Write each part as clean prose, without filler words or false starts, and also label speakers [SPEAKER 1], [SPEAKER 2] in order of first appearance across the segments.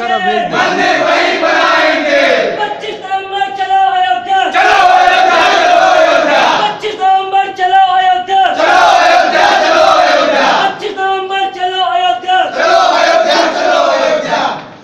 [SPEAKER 1] सारा भेज दे।
[SPEAKER 2] मंदिर वहीं बनाएंगे।
[SPEAKER 3] 25 नवंबर चलो अयोध्या,
[SPEAKER 2] चलो अयोध्या, चलो अयोध्या।
[SPEAKER 3] 25 नवंबर चलो अयोध्या,
[SPEAKER 2] चलो अयोध्या, चलो अयोध्या।
[SPEAKER 3] 25 नवंबर चलो अयोध्या,
[SPEAKER 2] चलो अयोध्या, चलो अयोध्या।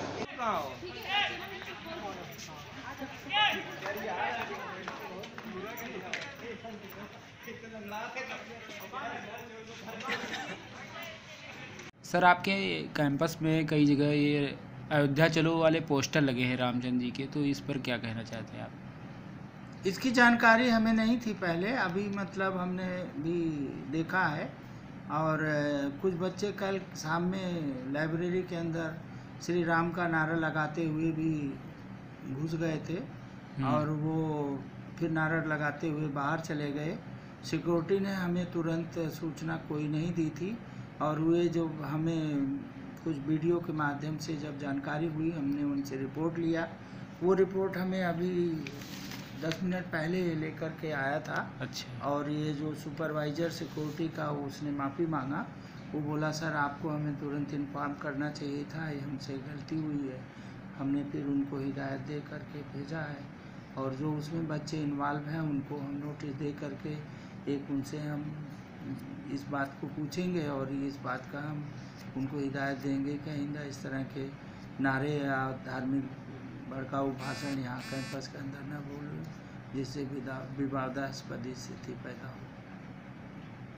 [SPEAKER 4] सर, आपके कैंपस में कई जगह ये अयोध्या चलो वाले पोस्टर लगे हैं रामचंद्र जी के, तो इस पर क्या कहना चाहते हैं आप?
[SPEAKER 5] इसकी जानकारी हमें नहीं थी पहले, अभी मतलब हमने भी देखा है। और कुछ बच्चे कल शाम में लाइब्रेरी के अंदर श्री राम का नारा लगाते हुए भी घुस गए थे और वो फिर नारा लगाते हुए बाहर चले गए। सिक्योरिटी ने हमें तुरंत सूचना कोई नहीं दी थी और वे जो हमें कुछ वीडियो के माध्यम से जब जानकारी हुई, हमने उनसे रिपोर्ट लिया। वो रिपोर्ट हमें अभी 10 मिनट पहले लेकर के आया था।
[SPEAKER 4] अच्छा।
[SPEAKER 5] और ये जो सुपरवाइज़र सिक्योरिटी का उसने माफ़ी मांगा। वो बोला सर आपको हमें तुरंत इन्फॉर्म करना चाहिए था, ये हमसे गलती हुई है। हमने फिर उनको हिदायत दे करके भेजा है और जो उसमें बच्चे इन्वॉल्व हैं उनको हम नोटिस दे करके एक उनसे हम इस बात को पूछेंगे और इस बात का हम उनको हिदायत देंगे कि आइंदा इस तरह के नारे या धार्मिक भड़काऊ भाषण यहाँ कैंपस के अंदर न बोलें, जिससे विवादास्पद स्थिति पैदा हो।